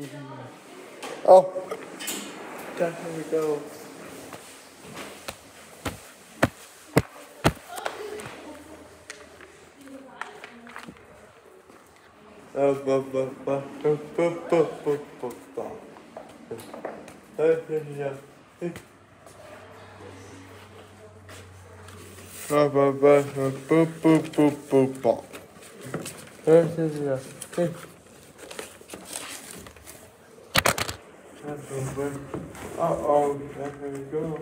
Oh, there we go. Uh-oh, there we go.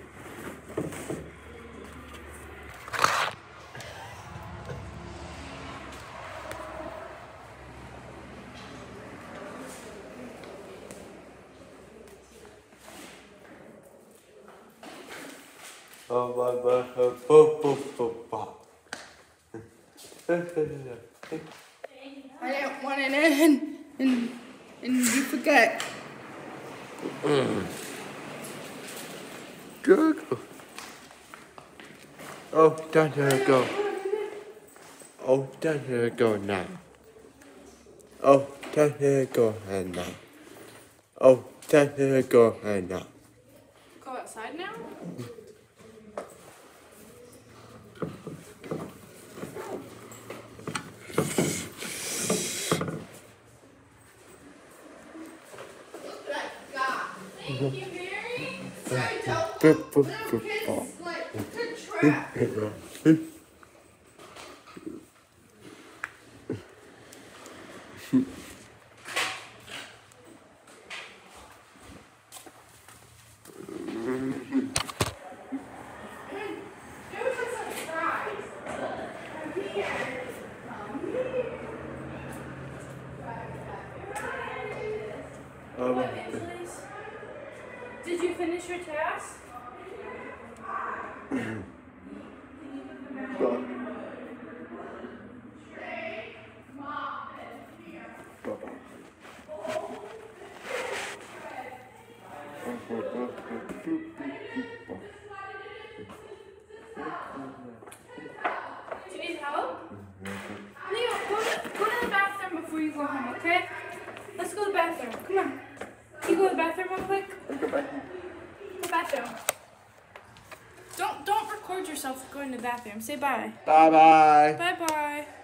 I didn't want it in, and you forget. Good. Oh, there we go. Oh, there we go now. Oh, there we go and now. Oh, there we go and now. Go outside now? Thank you, Mary. Sorry, don't little kids like good trap. Did you finish your task? Do you need help? Leo, go to the bathroom before you go home, okay? Let's go to the bathroom. Come on. Can you go to the bathroom real quick? Go to the bathroom. Don't record yourself going to the bathroom. Say bye. Bye-bye. Bye-bye.